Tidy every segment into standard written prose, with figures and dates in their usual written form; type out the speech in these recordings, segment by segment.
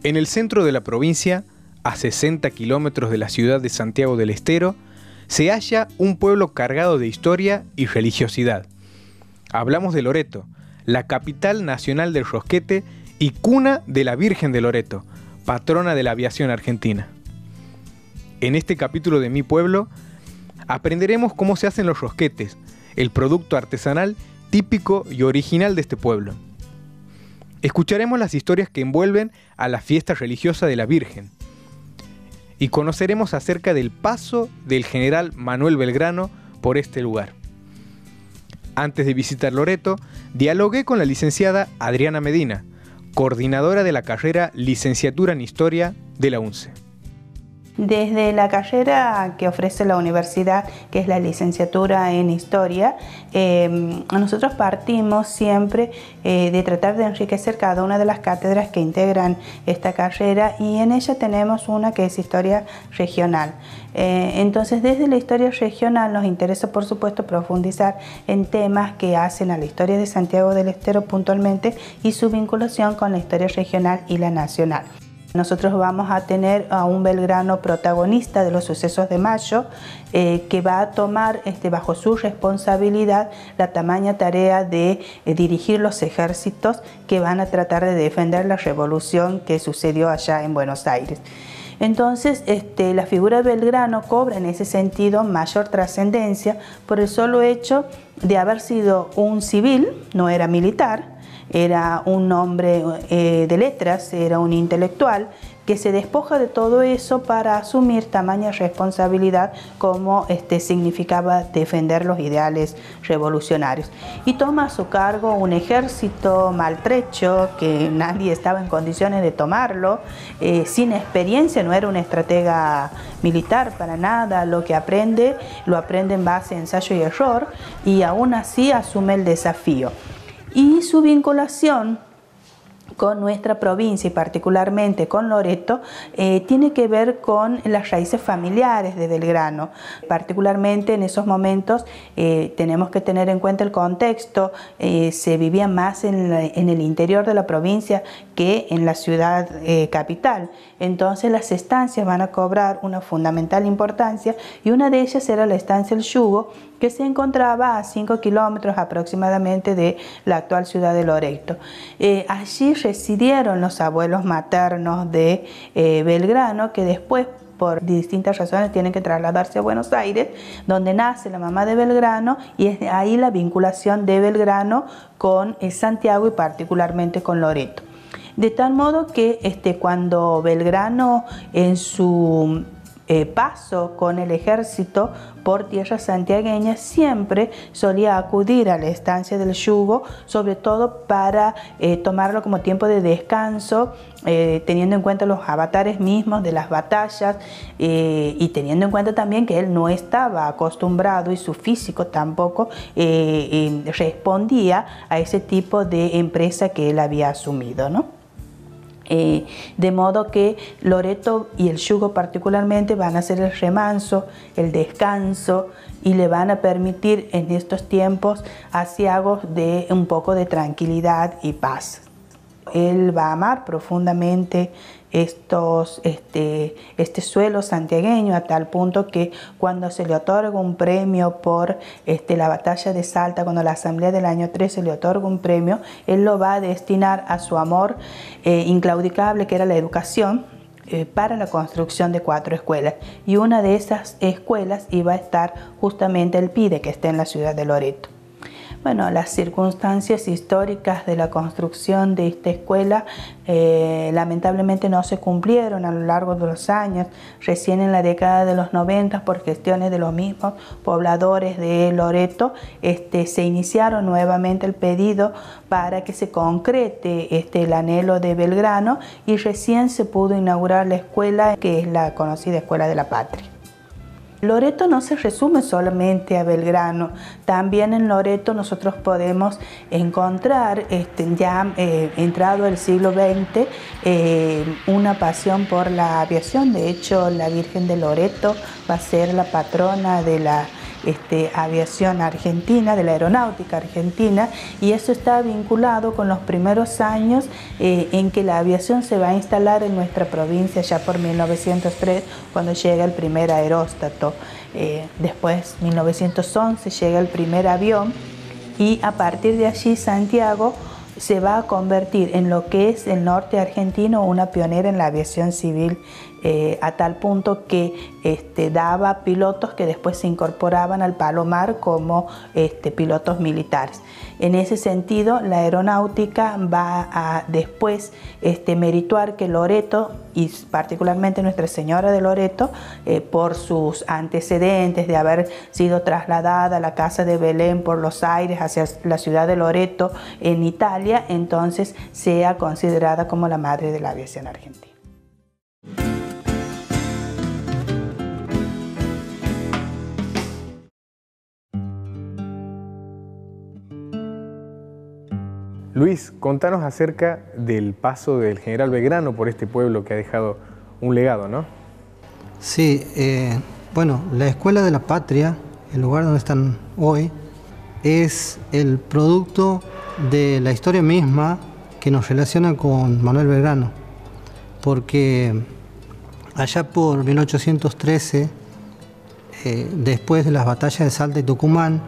En el centro de la provincia, a 60 kilómetros de la ciudad de Santiago del Estero, se halla un pueblo cargado de historia y religiosidad. Hablamos de Loreto, la capital nacional del rosquete y cuna de la Virgen de Loreto, patrona de la aviación argentina. En este capítulo de Mi Pueblo, aprenderemos cómo se hacen los rosquetes, el producto artesanal típico y original de este pueblo. Escucharemos las historias que envuelven a la fiesta religiosa de la Virgen y conoceremos acerca del paso del general Manuel Belgrano por este lugar. Antes de visitar Loreto, dialogué con la licenciada Adriana Medina, coordinadora de la carrera Licenciatura en Historia de la UNCE. Desde la carrera que ofrece la universidad, que es la licenciatura en Historia, nosotros partimos siempre de tratar de enriquecer cada una de las cátedras que integran esta carrera, y en ella tenemos una que es Historia Regional. Entonces, desde la historia regional nos interesa, por supuesto, profundizar en temas que hacen a la historia de Santiago del Estero puntualmente y su vinculación con la historia regional y la nacional. Nosotros vamos a tener a un Belgrano protagonista de los sucesos de mayo, que va a tomar bajo su responsabilidad la tamaña tarea de dirigir los ejércitos que van a tratar de defender la revolución que sucedió allá en Buenos Aires. Entonces, la figura de Belgrano cobra en ese sentido mayor trascendencia por el solo hecho de haber sido un civil, no era militar, era un hombre de letras, era un intelectual que se despoja de todo eso para asumir tamaña responsabilidad como significaba defender los ideales revolucionarios. Y toma a su cargo un ejército maltrecho, que nadie estaba en condiciones de tomarlo, sin experiencia, no era un estratega militar para nada, lo que aprende, lo aprende en base a ensayo y error, y aún así asume el desafío. Y su vinculación con nuestra provincia y particularmente con Loreto tiene que ver con las raíces familiares de Belgrano. Particularmente en esos momentos tenemos que tener en cuenta el contexto, se vivía más en el interior de la provincia que en la ciudad capital. Entonces las estancias van a cobrar una fundamental importancia, y una de ellas era la estancia El Yugo, que se encontraba a 5 kilómetros aproximadamente de la actual ciudad de Loreto. Allí residieron los abuelos maternos de Belgrano, que después, por distintas razones, tienen que trasladarse a Buenos Aires, donde nace la mamá de Belgrano, y es ahí la vinculación de Belgrano con Santiago y particularmente con Loreto. De tal modo que cuando Belgrano en su paso con el ejército por tierras santiagueñas siempre solía acudir a la estancia del Yugo, sobre todo para tomarlo como tiempo de descanso, teniendo en cuenta los avatares mismos de las batallas, y teniendo en cuenta también que él no estaba acostumbrado y su físico tampoco respondía a ese tipo de empresa que él había asumido, ¿no? De modo que Loreto y el Yugo particularmente van a hacer el remanso, el descanso, y le van a permitir en estos tiempos aciagos de un poco de tranquilidad y paz. Él va a amar profundamente este suelo santiagueño, a tal punto que cuando se le otorga un premio por la batalla de Salta, cuando la asamblea del año 13 le otorga un premio, él lo va a destinar a su amor inclaudicable, que era la educación, para la construcción de 4 escuelas, y una de esas escuelas iba a estar justamente el PIDE, que está en la ciudad de Loreto. Bueno, las circunstancias históricas de la construcción de esta escuela lamentablemente no se cumplieron a lo largo de los años. Recién en la década de los 90, por gestiones de los mismos pobladores de Loreto, se iniciaron nuevamente el pedido para que se concrete el anhelo de Belgrano, y recién se pudo inaugurar la escuela, que es la conocida Escuela de la Patria. Loreto no se resume solamente a Belgrano, también en Loreto nosotros podemos encontrar, ya entrado el siglo XX, una pasión por la aviación. De hecho, la Virgen de Loreto va a ser la patrona de la aviación argentina, de la aeronáutica argentina, y eso está vinculado con los primeros años en que la aviación se va a instalar en nuestra provincia ya por 1903, cuando llega el primer aeróstato. Después, 1911, llega el primer avión, y a partir de allí Santiago se va a convertir en lo que es el norte argentino una pionera en la aviación civil, a tal punto que daba pilotos que después se incorporaban al Palomar como pilotos militares. En ese sentido, la aeronáutica va a después merituar que Loreto, y particularmente Nuestra Señora de Loreto, por sus antecedentes de haber sido trasladada a la casa de Belén por los aires hacia la ciudad de Loreto en Italia, entonces sea considerada como la madre de la aviación argentina. Luis, contanos acerca del paso del general Belgrano por este pueblo que ha dejado un legado, ¿no? Sí, bueno, la Escuela de la Patria, el lugar donde están hoy, es el producto de la historia misma que nos relaciona con Manuel Belgrano, porque allá por 1813, después de las batallas de Salta y Tucumán,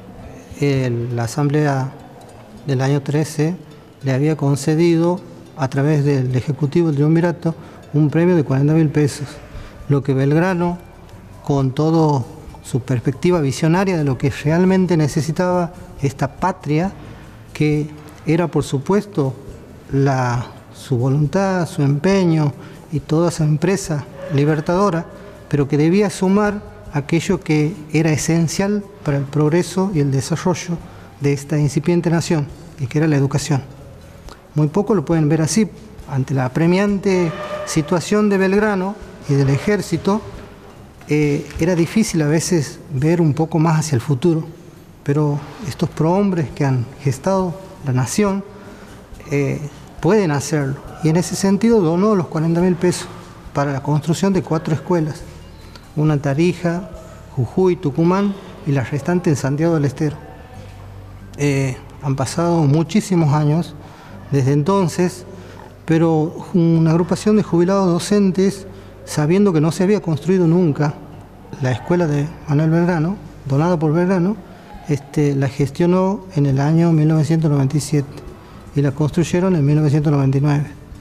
la Asamblea del año 13 le había concedido a través del Ejecutivo del Triunvirato un premio de 40.000 pesos, lo que Belgrano, con toda su perspectiva visionaria de lo que realmente necesitaba esta patria, que era por supuesto su voluntad, su empeño y toda esa empresa libertadora, pero que debía sumar aquello que era esencial para el progreso y el desarrollo de esta incipiente nación, y que era la educación. Muy poco lo pueden ver así. Ante la apremiante situación de Belgrano y del ejército, era difícil a veces ver un poco más hacia el futuro, pero estos prohombres que han gestado la nación pueden hacerlo, y en ese sentido donó los 40.000 pesos para la construcción de 4 escuelas, una en Tarija, Jujuy, Tucumán y la restante en Santiago del Estero. Han pasado muchísimos años desde entonces, pero una agrupación de jubilados docentes, sabiendo que no se había construido nunca la escuela de Manuel Belgrano, donada por Belgrano, la gestionó en el año 1997 y la construyeron en 1999.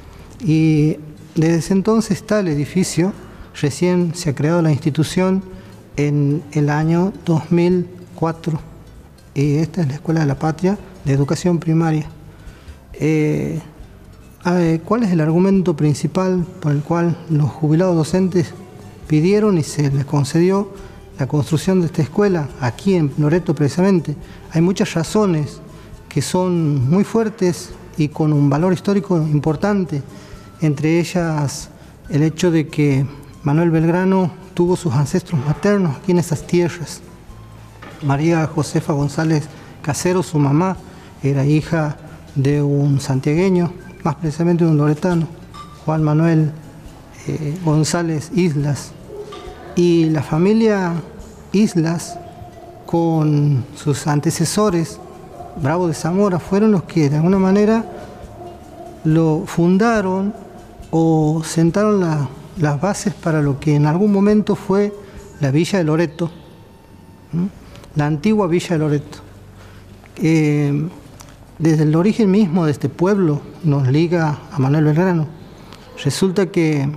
Y desde ese entonces está el edificio. Recién se ha creado la institución en el año 2004. Y esta es la Escuela de la Patria de Educación Primaria. ¿Cuál es el argumento principal por el cual los jubilados docentes pidieron y se les concedió la construcción de esta escuela aquí en Loreto precisamente? Hay muchas razones que son muy fuertes y con un valor histórico importante, entre ellas el hecho de que Manuel Belgrano tuvo sus ancestros maternos aquí en esas tierras. María Josefa González Casero, su mamá, era hija de un santiagueño, más precisamente de un loretano, Juan Manuel González Islas. Y la familia Islas, con sus antecesores, Bravo de Zamora, fueron los que de alguna manera lo fundaron o sentaron las bases para lo que en algún momento fue la Villa de Loreto, la antigua Villa de Loreto. Desde el origen mismo de este pueblo nos liga a Manuel Belgrano. Resulta que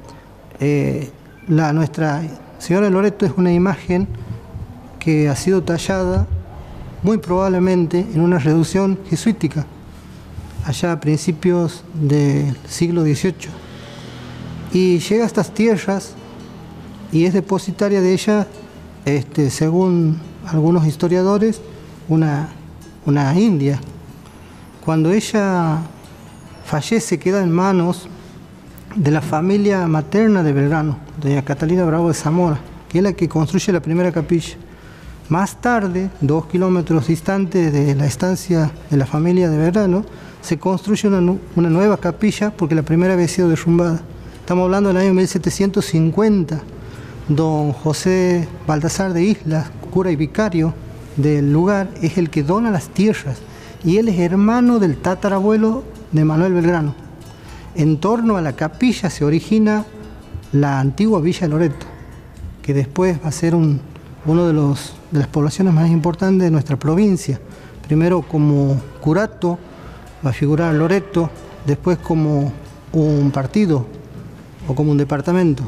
Nuestra Señora de Loreto es una imagen que ha sido tallada muy probablemente en una reducción jesuítica, allá a principios del siglo XVIII. Y llega a estas tierras y es depositaria de ella, según algunos historiadores, una india. Cuando ella fallece, queda en manos de la familia materna de Belgrano, doña Catalina Bravo de Zamora, que es la que construye la primera capilla. Más tarde, 2 kilómetros distante de la estancia de la familia de Belgrano, se construye una nueva capilla porque la primera había sido derrumbada. Estamos hablando del año 1750. Don José Baltasar de Islas, cura y vicario del lugar, es el que dona las tierras y él es hermano del tatarabuelo de Manuel Belgrano. En torno a la capilla se origina la antigua Villa Loreto, que después va a ser uno de las poblaciones más importantes de nuestra provincia. Primero como curato va a figurar Loreto, después como un partido o como un departamento.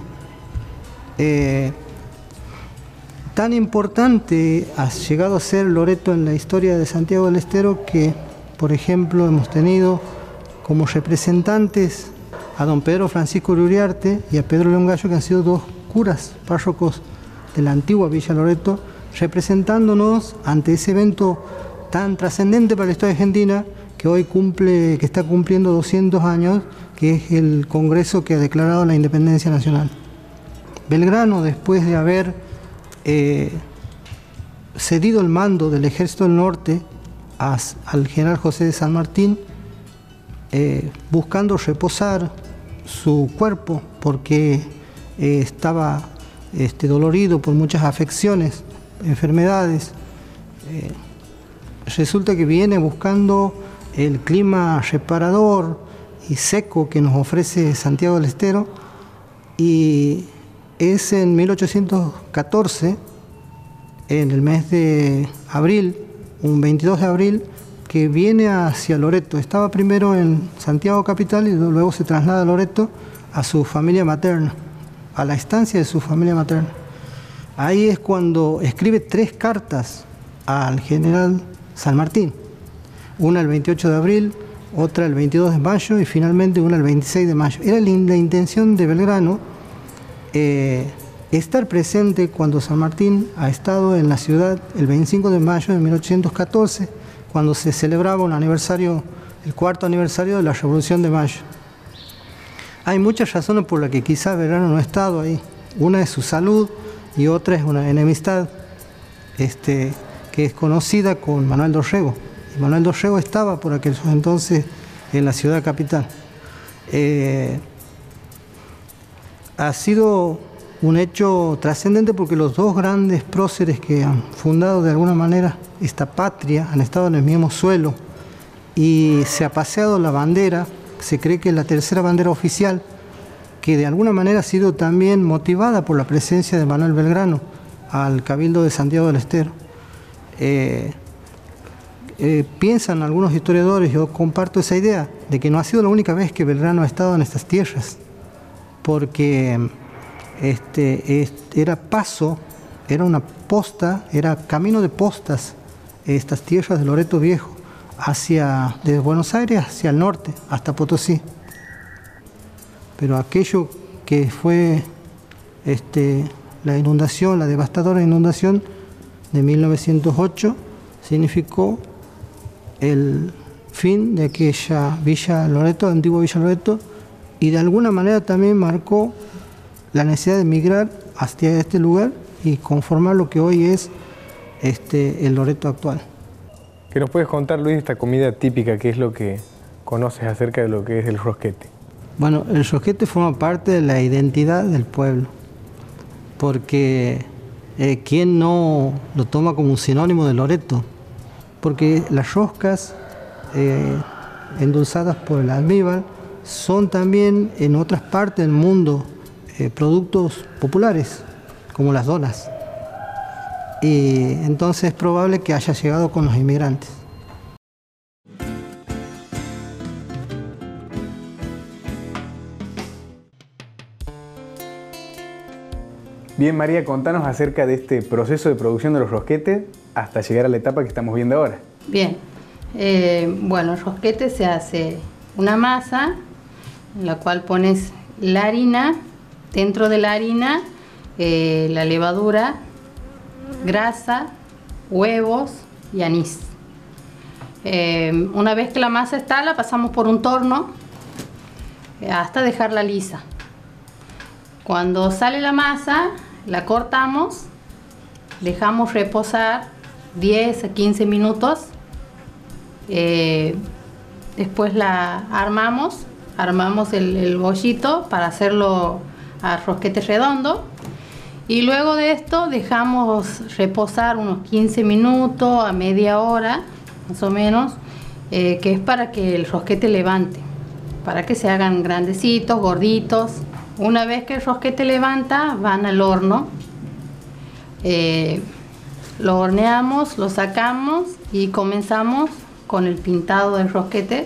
Tan importante ha llegado a ser Loreto en la historia de Santiago del Estero que, por ejemplo, hemos tenido como representantes a don Pedro Francisco Uriarte y a Pedro León Gallo, que han sido dos curas párrocos de la antigua Villa Loreto, representándonos ante ese evento tan trascendente para la historia argentina que hoy que está cumpliendo 200 años, que es el Congreso que ha declarado la independencia nacional. Belgrano, después de haber cedido el mando del Ejército del Norte al general José de San Martín, buscando reposar su cuerpo porque estaba dolorido por muchas afecciones, enfermedades, resulta que viene buscando el clima reparador y seco que nos ofrece Santiago del Estero, y es en 1814, en el mes de abril, un 22 de abril, que viene hacia Loreto. Estaba primero en Santiago capital y luego se traslada a Loreto a su familia materna, a la estancia de su familia materna. Ahí es cuando escribe 3 cartas al general San Martín, una el 28 de abril, otra el 22 de mayo y finalmente una el 26 de mayo. Era la intención de Belgrano estar presente cuando San Martín ha estado en la ciudad el 25 de mayo de 1814, cuando se celebraba el 4º aniversario de la Revolución de Mayo. Hay muchas razones por las que quizá Belgrano no ha estado ahí. Una es su salud y otra es una enemistad que es conocida con Manuel Dorrego. Y Manuel Dorrego estaba por aquel entonces en la ciudad capital. Ha sido un hecho trascendente porque los dos grandes próceres que han fundado de alguna manera esta patria han estado en el mismo suelo y se ha paseado la bandera, se cree que es la tercera bandera oficial, que de alguna manera ha sido también motivada por la presencia de Manuel Belgrano al Cabildo de Santiago del Estero. Piensan algunos historiadores, yo comparto esa idea, de que no ha sido la única vez que Belgrano ha estado en estas tierras, porque era paso, era una posta, era camino de postas, estas tierras de Loreto Viejo, desde Buenos Aires hacia el norte, hasta Potosí. Pero aquello que fue la inundación, la devastadora inundación de 1908, significó el fin de aquella Villa Loreto, antigua Villa Loreto, y de alguna manera también marcó la necesidad de emigrar hacia este lugar y conformar lo que hoy es el Loreto actual. ¿Qué nos puedes contar, Luis, de esta comida típica? ¿Qué es lo que conoces acerca de lo que es el rosquete? Bueno, el rosquete forma parte de la identidad del pueblo, porque ¿quién no lo toma como un sinónimo de Loreto? Porque las roscas endulzadas por el almíbar son también en otras partes del mundo productos populares, como las donas. Y entonces es probable que haya llegado con los inmigrantes. Bien, María, contanos acerca de este proceso de producción de los rosquetes hasta llegar a la etapa que estamos viendo ahora. Bien, bueno, el rosquete se hace una masa en la cual pones la harina, dentro de la harina la levadura, grasa, huevos y anís. Una vez que la masa está, la pasamos por un torno hasta dejarla lisa. Cuando sale la masa, la cortamos, dejamos reposar 10 a 15 minutos, después la armamos el bollito para hacerlo a rosquete redondo Y luego de esto dejamos reposar unos 15 minutos a media hora, más o menos, que es para que el rosquete levante, para que se hagan grandecitos, gorditos. Una vez que el rosquete levanta, van al horno. Lo horneamos, lo sacamos y comenzamos con el pintado del rosquete,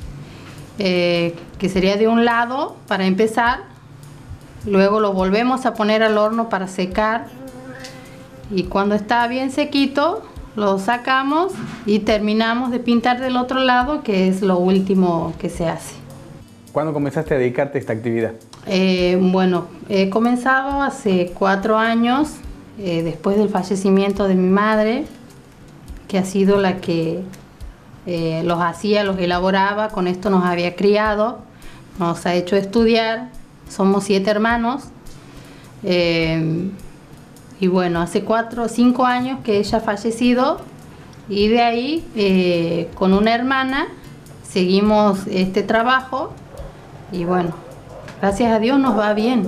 que sería de un lado para empezar. Luego lo volvemos a poner al horno para secar y cuando está bien sequito lo sacamos y terminamos de pintar del otro lado, que es lo último que se hace. ¿Cuándo comenzaste a dedicarte a esta actividad? Bueno, he comenzado hace 4 años, después del fallecimiento de mi madre, que ha sido la que los hacía, los elaboraba, con esto nos había criado, nos ha hecho estudiar. Somos 7 hermanos y bueno, hace 4 o 5 años que ella ha fallecido y de ahí con una hermana seguimos este trabajo y bueno, gracias a Dios nos va bien.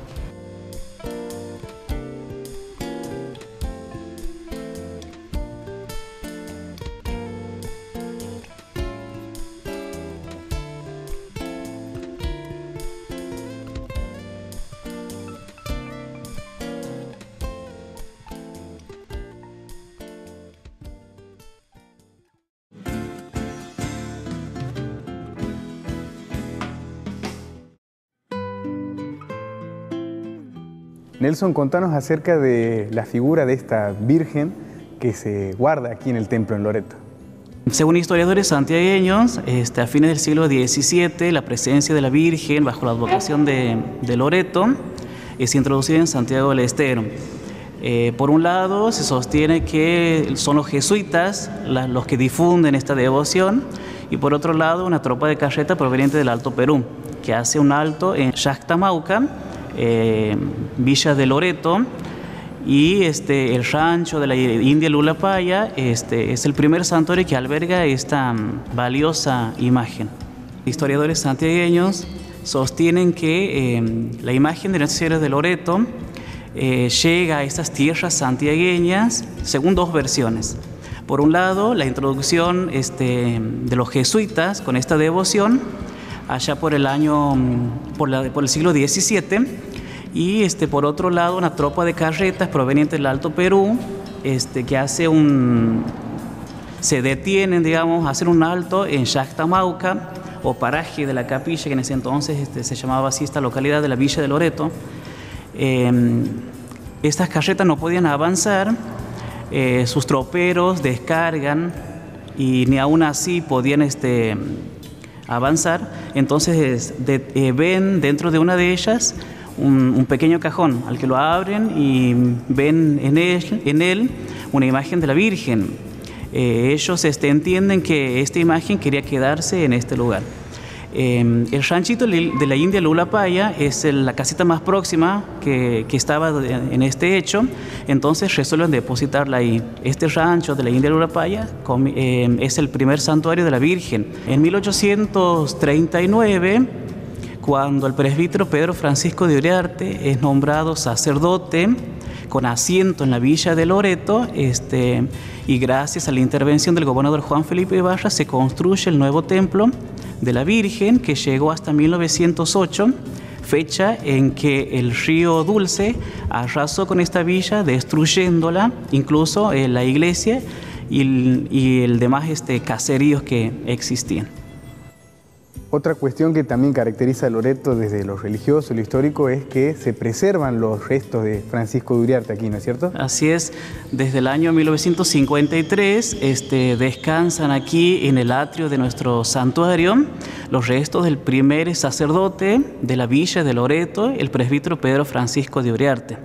Nelson, contanos acerca de la figura de esta Virgen que se guarda aquí en el templo en Loreto. Según historiadores santiagueños, a fines del siglo XVII, la presencia de la Virgen bajo la advocación de Loreto es introducida en Santiago del Estero. Por un lado, se sostiene que son los jesuitas los que difunden esta devoción, y por otro lado, una tropa de carreta proveniente del Alto Perú, que hace un alto en Yaxtamauca, Villa de Loreto, y el rancho de la India Lulapaya es el primer santuario que alberga esta valiosa imagen. Historiadores santiagueños sostienen que la imagen de Nuestra Señora de Loreto llega a estas tierras santiagueñas según 2 versiones. Por un lado, la introducción de los jesuitas con esta devoción allá por el siglo XVII, y por otro lado una tropa de carretas proveniente del Alto Perú que se detienen, digamos, hacen un alto en Yaxtamauca, o paraje de la capilla, que en ese entonces se llamaba así esta localidad de la Villa de Loreto. Estas carretas no podían avanzar, sus troperos descargan y ni aún así podían avanzar. Entonces ven dentro de una de ellas un pequeño cajón al que lo abren y ven en él una imagen de la Virgen. Ellos entienden que esta imagen quería quedarse en este lugar. El ranchito de la India Lulapaya es la casita más próxima que estaba en este hecho, entonces resuelven depositarla ahí. Este rancho de la India Lulapaya es el primer santuario de la Virgen. En 1839, cuando el presbítero Pedro Francisco de Uriarte es nombrado sacerdote con asiento en la Villa de Loreto, y gracias a la intervención del gobernador Juan Felipe Ibarra se construye el nuevo templo de la Virgen, que llegó hasta 1908, fecha en que el río Dulce arrasó con esta villa, destruyéndola, incluso la iglesia y el demás caseríos que existían. Otra cuestión que también caracteriza a Loreto desde lo religioso y lo histórico es que se preservan los restos de Francisco de Uriarte aquí, ¿no es cierto? Así es, desde el año 1953 descansan aquí en el atrio de nuestro santuario los restos del primer sacerdote de la Villa de Loreto, el presbítero Pedro Francisco de Uriarte.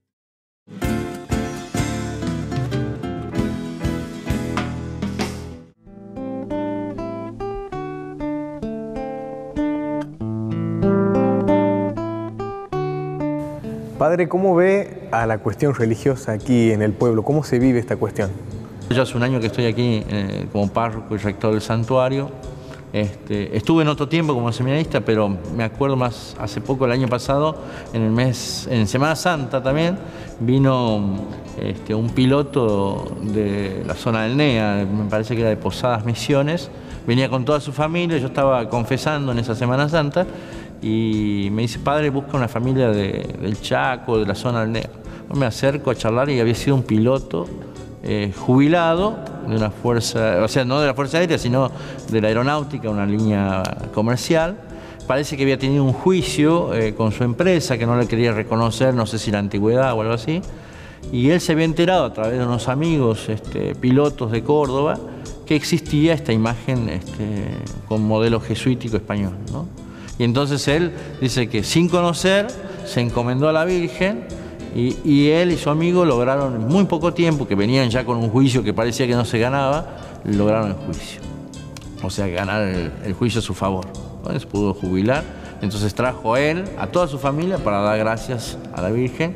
Padre, ¿cómo ve a la cuestión religiosa aquí en el pueblo? ¿Cómo se vive esta cuestión? Ya hace un año que estoy aquí como párroco y rector del santuario. Estuve en otro tiempo como seminarista, pero me acuerdo más hace poco, el año pasado, en Semana Santa también, vino un piloto de la zona del NEA, me parece que era de Posadas Misiones, venía con toda su familia, yo estaba confesando en esa Semana Santa, y me dice, padre, busca una familia del Chaco, de la zona del NEA. Me acerco a charlar y había sido un piloto jubilado de una fuerza, o sea, no de la Fuerza Aérea, sino de la aeronáutica, una línea comercial. Parece que había tenido un juicio con su empresa, que no le quería reconocer, no sé si la antigüedad o algo así. Y él se había enterado a través de unos amigos pilotos de Córdoba que existía esta imagen con modelo jesuítico español, ¿no? Y entonces él dice que sin conocer se encomendó a la Virgen y él y su amigo lograron en muy poco tiempo, que venían ya con un juicio que parecía que no se ganaba, lograron el juicio. O sea, ganar el juicio a su favor. Entonces pudo jubilar, entonces trajo a él, a toda su familia, para dar gracias a la Virgen.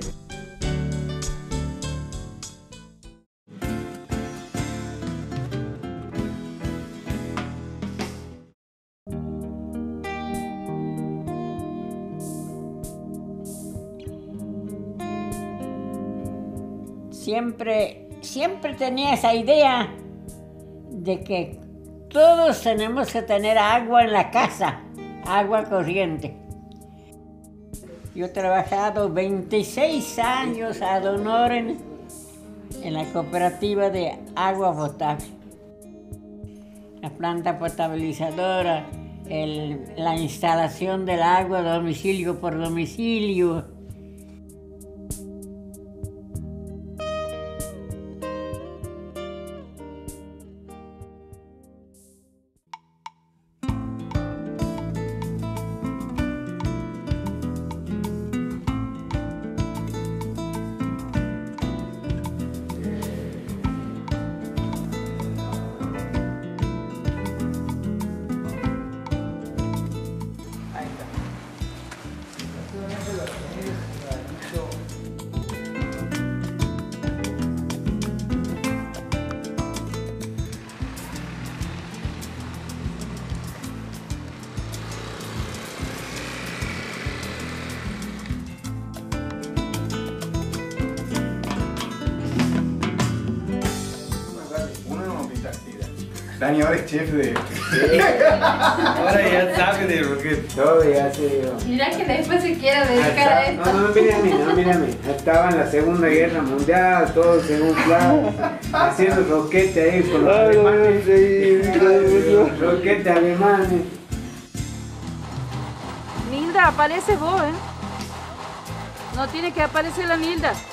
Siempre tenía esa idea de que todos tenemos que tener agua en la casa, agua corriente. Yo he trabajado 26 años ad honorem en la cooperativa de agua potable. La planta potabilizadora, la instalación del agua domicilio por domicilio. Dani ahora es chef de... Ahora ya sabe de lo que todo ya se... Mira que después se quiere dedicar a esto. No, mira a mí. Estaba en la Segunda Guerra Mundial, todo según plan, haciendo roquete ahí por los alemanes. Roquete alemanes. Nilda, aparece vos, ¿eh? No tiene que aparecer la Nilda.